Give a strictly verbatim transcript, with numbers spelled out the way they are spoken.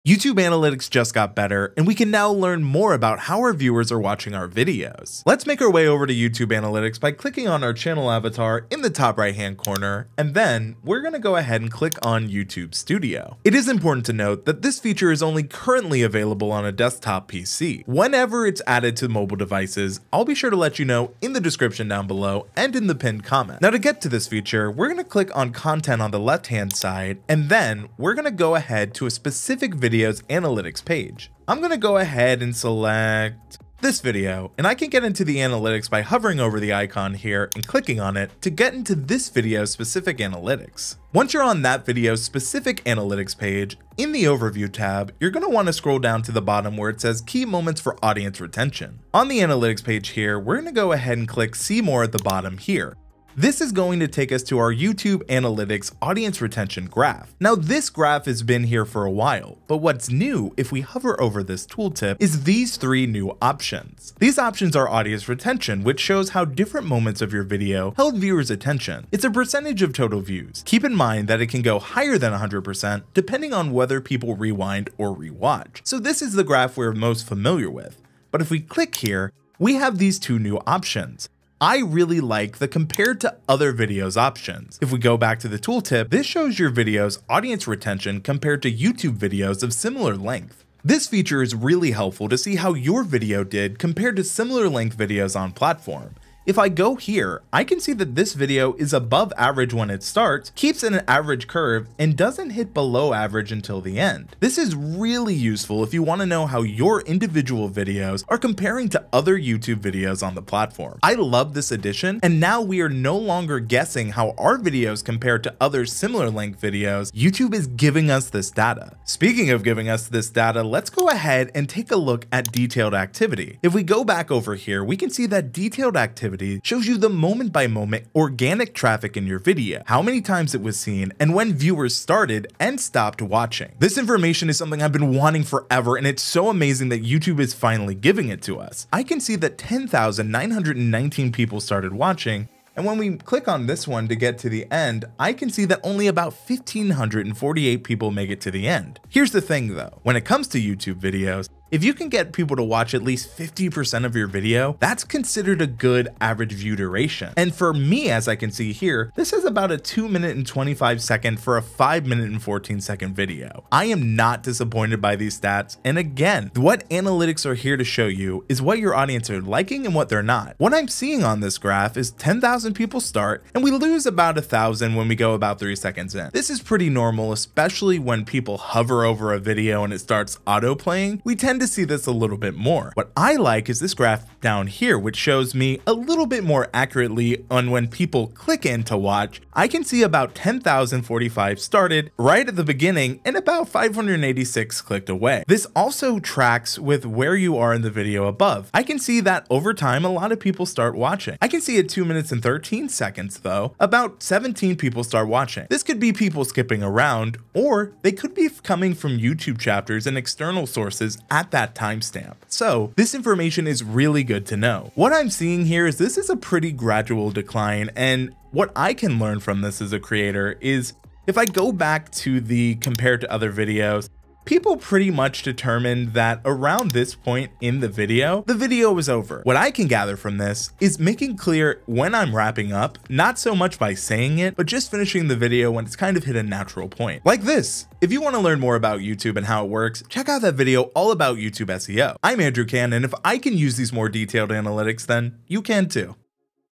YouTube analytics just got better, and we can now learn more about how our viewers are watching our videos. Let's make our way over to YouTube analytics by clicking on our channel avatar in the top right hand corner, and then we're going to go ahead and click on YouTube Studio. It is important to note that this feature is only currently available on a desktop P C. Whenever it's added to mobile devices, I'll be sure to let you know in the description down below and in the pinned comment. Now, to get to this feature, we're going to click on content on the left hand side, and then we're going to go ahead to a specific video video's analytics page. I'm going to go ahead and select this video, and I can get into the analytics by hovering over the icon here and clicking on it to get into this video's specific analytics. Once you're on that video's specific analytics page, in the overview tab, you're going to want to scroll down to the bottom where it says key moments for audience retention. On the analytics page here, we're going to go ahead and click see more at the bottom here. This is going to take us to our YouTube Analytics audience retention graph. Now, this graph has been here for a while, but what's new if we hover over this tooltip is these three new options. These options are audience retention, which shows how different moments of your video held viewers' attention. It's a percentage of total views. Keep in mind that it can go higher than one hundred percent depending on whether people rewind or rewatch. So this is the graph we're most familiar with. But if we click here, we have these two new options. I really like the compared to other videos options. If we go back to the tooltip, this shows your video's audience retention compared to YouTube videos of similar length. This feature is really helpful to see how your video did compared to similar length videos on platform. If I go here, I can see that this video is above average when it starts, keeps in an average curve, and doesn't hit below average until the end. This is really useful if you want to know how your individual videos are comparing to other YouTube videos on the platform. I love this addition, and now we are no longer guessing how our videos compare to other similar length videos. YouTube is giving us this data. Speaking of giving us this data, let's go ahead and take a look at detailed activity. If we go back over here, we can see that detailed activity shows you the moment by moment organic traffic in your video, how many times it was seen, and when viewers started and stopped watching. This information is something I've been wanting forever, and it's so amazing that YouTube is finally giving it to us. I can see that ten thousand nine hundred nineteen people started watching, and when we click on this one to get to the end, I can see that only about one thousand five hundred forty-eight people make it to the end. Here's the thing though, when it comes to YouTube videos, if you can get people to watch at least fifty percent of your video, that's considered a good average view duration. And for me, as I can see here, this is about a two minute and twenty-five second for a five minute and fourteen second video. I am not disappointed by these stats. And again, what analytics are here to show you is what your audience are liking and what they're not. What I'm seeing on this graph is ten thousand people start, and we lose about a thousand when we go about three seconds in. This is pretty normal, especially when people hover over a video and it starts auto playing. We tend to see this a little bit more. What I like is this graph down here, which shows me a little bit more accurately on when people click in to watch. I can see about ten thousand forty-five started right at the beginning and about five hundred eighty-six clicked away. This also tracks with where you are in the video above. I can see that over time, a lot of people start watching. I can see at two minutes and thirteen seconds though, about seventeen people start watching. This could be people skipping around, or they could be coming from YouTube chapters and external sources at that timestamp. So this information is really good to know. What I'm seeing here is this is a pretty gradual decline, and what I can learn from this as a creator is if I go back to the compared to other videos, people pretty much determined that around this point in the video, the video was over. What I can gather from this is making clear when I'm wrapping up, not so much by saying it, but just finishing the video when it's kind of hit a natural point. Like this. If you want to learn more about YouTube and how it works, check out that video all about YouTube S E O. I'm Andrew Can, and if I can use these more detailed analytics, then you can too.